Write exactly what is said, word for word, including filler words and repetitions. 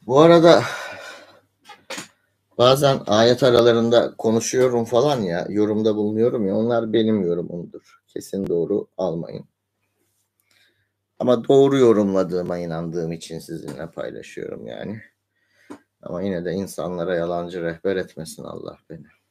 Bu arada bazen ayet aralarında konuşuyorum falan ya, yorumda bulunuyorum ya, onlar benim yorumumdur. Kesin doğru almayın. Ama doğru yorumladığıma inandığım için sizinle paylaşıyorum yani. Ama yine de insanlara yalancı rehber etmesin Allah beni.